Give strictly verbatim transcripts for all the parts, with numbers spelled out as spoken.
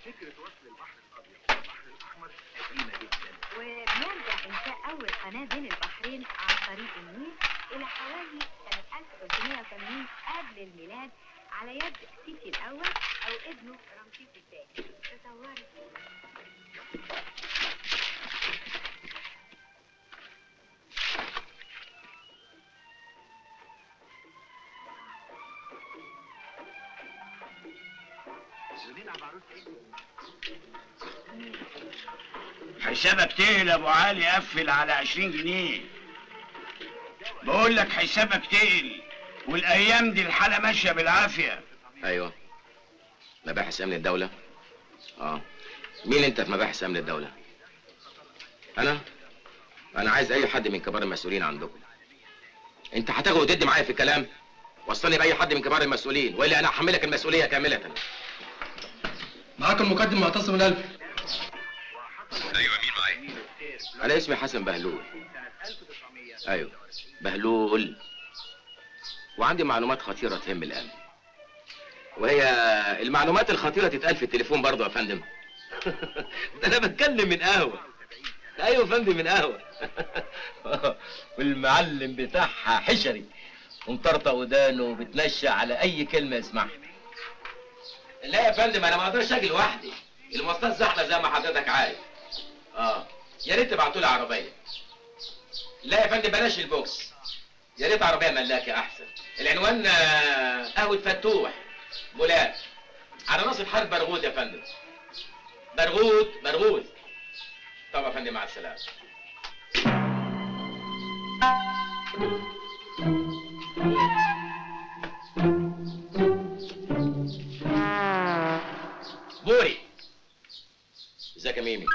فكره وصل البحر الابيض والبحر الاحمر قديمه جدا، وبيرجع انشاء اول قناه بين البحرين عن طريق النيل الى حوالي سنه ألف وثلاثمائة وثمانين قبل الميلاد على يد سيسي الاول او ابنه رمسيس الثاني. تصوري حسابك تقل يا ابو علي، قفل على عشرين جنيه. بقول لك حسابك تقل، والايام دي الحاله ماشيه بالعافيه. ايوه، مباحث امن الدوله. اه، مين انت في مباحث امن الدوله؟ انا انا عايز اي حد من كبار المسؤولين عندكم. انت هتاخد وتدي معايا في الكلام؟ وصلني باي حد من كبار المسؤولين والا انا احملك المسؤوليه كامله. معاك المقدم معتصم الالفي. ايوه، مين معايا؟ انا اسمي حسن بهلول. ايوه بهلول، وعندي معلومات خطيره تهم الامن. وهي المعلومات الخطيره تتقال في التليفون برضه يا فندم. ده انا بتكلم من قهوه. ايوه يا فندم، من قهوه. والمعلم بتاعها حشري ومطرطق ودانه وبتنشى على اي كلمه يسمعها. لا يا فندم، انا ما اقدرش اجي لوحدي، المواصلات زحمه زي ما حضرتك عارف. اه، يا ريت تبعتوا لي عربيه. لا يا فندم، بلاش البوكس، يا ريت عربيه ملاكه احسن. العنوان قهوه فتوح بولاد على ناصر حرب برغوث يا فندم. برغوث برغوث. طب يا فندم، مع السلامه. بوري، ازيك يا ميمي؟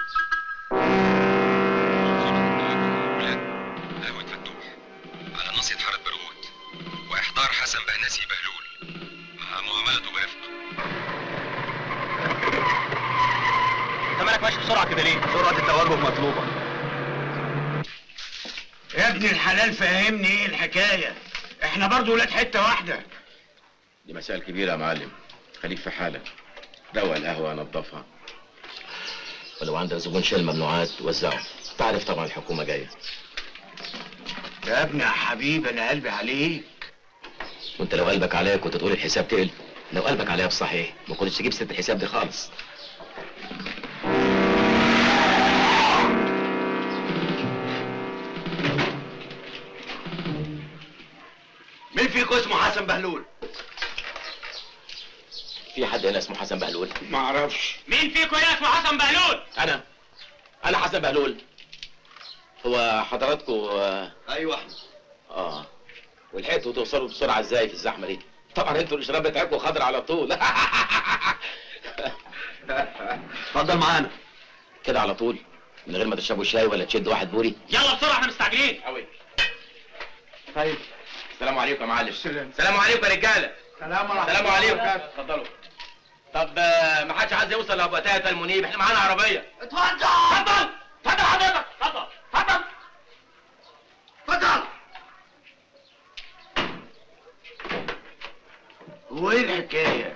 قهوة فتوح على ناصية حارة برغوث، واحضار حسن بهنسي بهلول مع معاملته برفق. انت مالك ماشي بسرعه كده ليه؟ سرعه التوجه مطلوبه. يا ابن الحلال فهمني ايه الحكايه؟ احنا برضه ولاد حته واحده. دي مسائل كبيره يا معلم، خليك في حالك. روق القهوه، نظفها، ولو عندك زبون شيل ممنوعات وزعه. تعرف طبعا الحكومه جايه. يا ابني يا حبيبي، انا قلبي عليك. وانت لو قلبك عليا كنت تقول الحساب تقل. لو قلبك عليا بصحيح ما كنتش تجيب ست الحساب دي خالص. مين فيكم اسمه حسن بهلول؟ في حد هنا اسمه حسن بهلول؟ ما اعرفش. مين فيكم هنا اسمه حسن بهلول؟ انا انا حسن بهلول. هو حضراتكم؟ ايوه احنا. اه، ولحقتوا توصلوا بسرعه ازاي في الزحمه دي؟ طبعا انتوا الاشراب بتاعكم خضر على طول. اتفضل معانا كده على طول من غير ما تشربوا شاي ولا تشدوا واحد بوري. يلا بسرعه، احنا مستعجلين قوي. طيب، السلام عليكم يا معلم. السلام. السلام عليكم يا رجاله. سلام ورحمه السلام الله عليكم. وبركاته. اتفضلوا. طب ما حدش عايز يوصل لابو تاتا المنيب، احنا معانا عربيه. اتفضل اتفضل اتفضل حضرتك. اتفضل اتفضل اتفضل. وايه الحكايه؟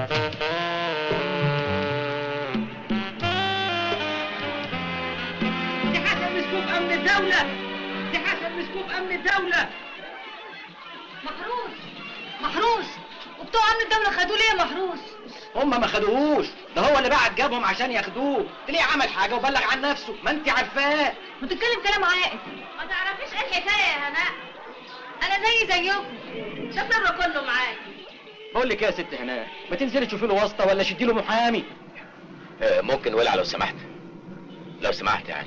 دي حسن مسكوب امن الدوله، دي حسن مسكوب امن الدوله. محروس محروس، وبتوع امن الدوله خدوه ليه يا محروس؟ هم ما خدوهوش، ده هو اللي بعت جابهم عشان ياخدوه. تلاقيه عمل حاجه وبلغ عن نفسه، ما انت عارفاه. بتتكلم كلام عاقل. ما تعرفيش ايه الحكايه يا هناء؟ انا زي زيكم، ده سر كله معايا. بقول لك ايه يا ست هناء، ما تنزلي تشوفي له واسطه ولا شدي له محامي. آه ممكن ولع لو سمحت، لو سمحت يعني.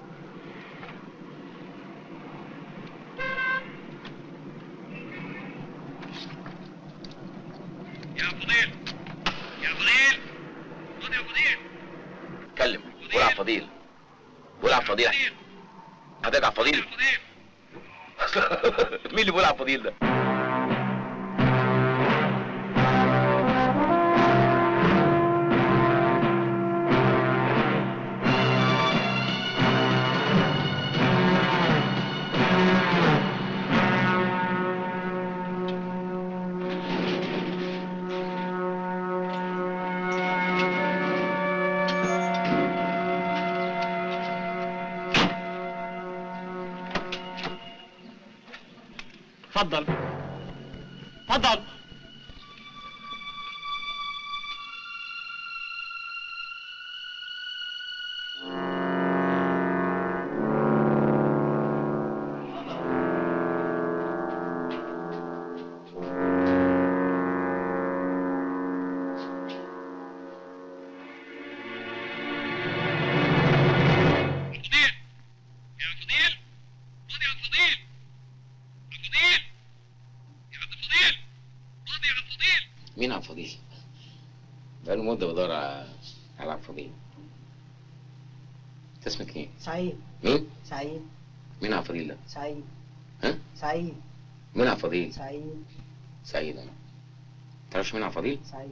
يا فضيل، يا فضيل، خد يا فضيل. اتكلم. قول على فضيل، قول على فضيل. حضرتك على فضيل. مين اللي بيقول على فضيل ده؟ اتفضل اتفضل. مين عبد الفضيل؟ بقاله مدة بدور على على عبد الفضيل. انت اسمك ايه؟ سعيد. مين؟ سعيد. مين عبد الفضيل ده؟ سعيد. ها؟ سعيد. مين عبد الفضيل؟ سعيد. سعيد انا. تعرفش مين عبد الفضيل؟ سعيد.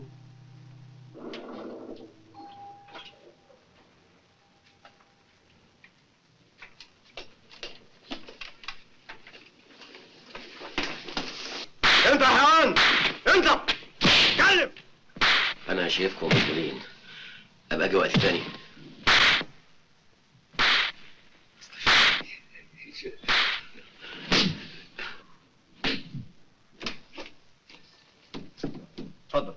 انت يا حيوان انت اتكلم. انا شايفكم مسؤولين، ابقى اجي وقت تاني. اتفضل.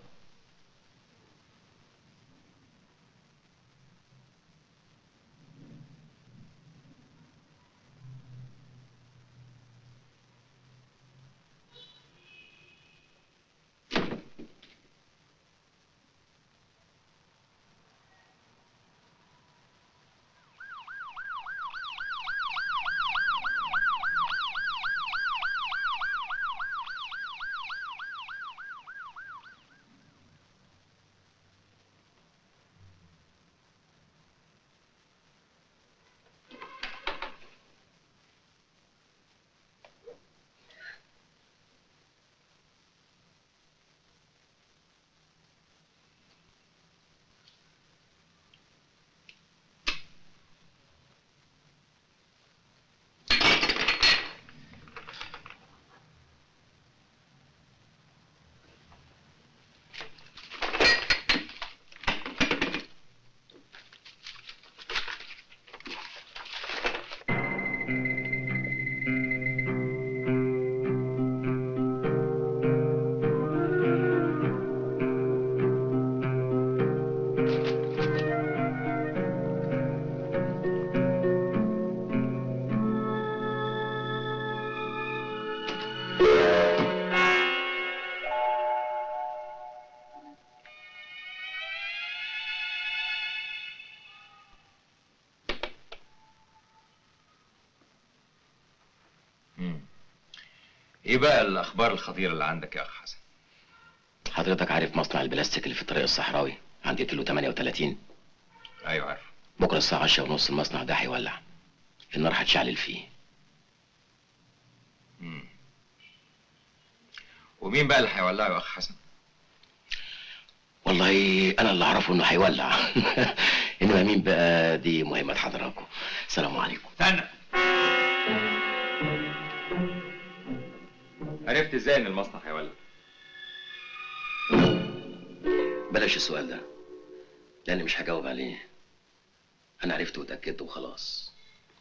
ايه بقى الاخبار الخطيره اللي عندك يا اخ حسن؟ حضرتك عارف مصنع البلاستيك اللي في الطريق الصحراوي عند كيلو ثمانية وثلاثين؟ ايوه عارف. بكره الساعه عشرة ونص المصنع ده هيولع، النار هتشعلل فيه. امم ومين بقى اللي هيولعه يا اخ حسن؟ والله انا اللي اعرفه انه هيولع. انما مين بقى دي مهمه حضراتكم. السلام عليكم. استنى. عرفت ازاي ان المصنع هيولع؟ بلاش السؤال ده لاني مش هجاوب عليه. انا عرفت واتاكدت وخلاص،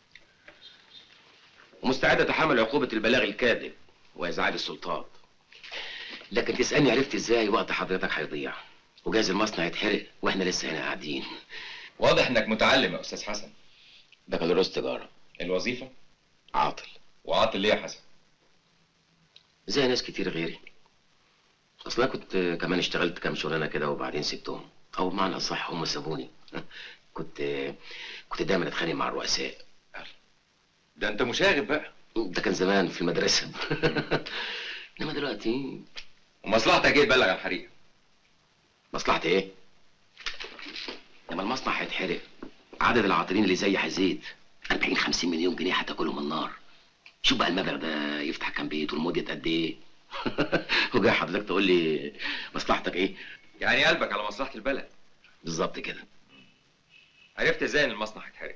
ومستعد اتحمل عقوبه البلاغ الكاذب وازعاج السلطات. لكن تسالني عرفت ازاي، وقت حضرتك هيضيع وجايز المصنع يتحرق واحنا لسه هنا قاعدين. واضح انك متعلم يا استاذ حسن. بكالوريوس تجاره. الوظيفه؟ عاطل. وعاطل ليه يا حسن؟ زي ناس كتير غيري. اصل انا كنت كمان اشتغلت كام شغلانه كده وبعدين سبتهم، او بمعنى اصح هم سابوني. كنت كنت دايما اتخانق مع الرؤساء. ده انت مشاغب بقى. ده كان زمان في المدرسه. انما دلوقتي. ومصلحتك ايه تبلغ عن الحريقه؟ مصلحتي ايه؟ لما المصنع هيتحرق عدد العاطلين اللي زي هيزيد. أربعين خمسين مليون جنيه هتاكلهم النار. شوف بقى المبلغ ده يفتح كام بيت والمدة قد ايه. وجاي حضرتك تقول لي مصلحتك ايه؟ يعني قلبك على مصلحه البلد. بالظبط كده. عرفت ازاي ان المصنع هيتحرق؟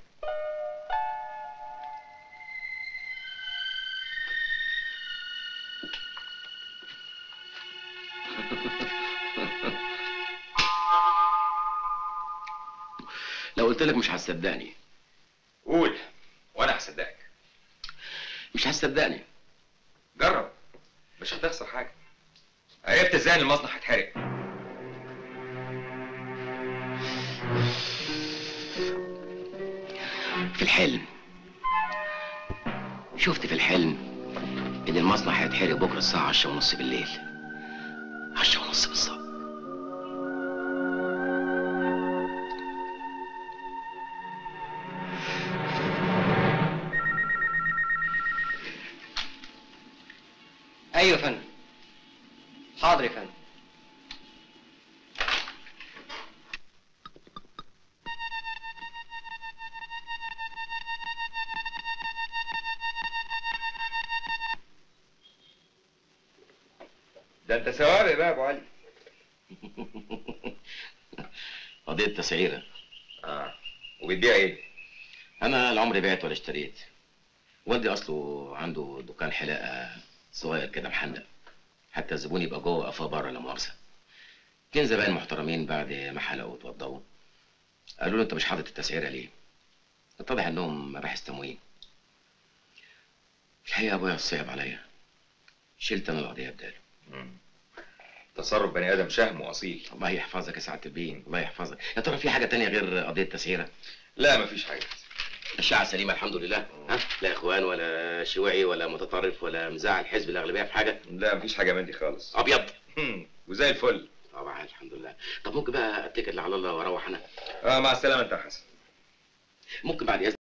لو قلت لك مش هتصدقني. قول وانا هصدقك. مش هتصدقني. جرب. مش هتخسر حاجه. عرفت ازاي ان المصنع هيتحرق؟ في الحلم شفت في الحلم ان المصنع هيتحرق بكره الساعه عشرة ونص بالليل. عشرة ونص بالظبط. ايوه يا فندم. حاضر يا فندم. ده انت سوارق بقى يا ابو علي. قضيه تسعيره. اه وبتبيع ايه؟ انا العمر بعت ولا اشتريت. والدي اصله عنده دكان حلاقه صغير كده محندق، حتى الزبون يبقى جوه قفاه بره لا مؤاخذه. اتنين زباين محترمين بعد ما حلقوا واتوضوا قالوا له انت مش حاطط التسعيره ليه؟ اتضح انهم مباحث تموين. الحقيقه ابويا صعب عليا، شلت انا القضيه بداله. تصرف بني ادم شهم واصيل. الله يحفظك يا سعاده البين، الله يحفظك. يا ترى في حاجه تانية غير قضيه تسعيره؟ لا مفيش حاجه. الشعب سليمه الحمد لله. ها؟ لا اخوان ولا شيوعي ولا متطرف ولا مزاعل حزب الاغلبيه في حاجه؟ لا مفيش حاجه من دي خالص. ابيض وزي الفل. طبعا الحمد لله. طب ممكن بقى اتكل على الله واروح انا؟ اه مع السلامه انت يا حسن. ممكن بعد اذنك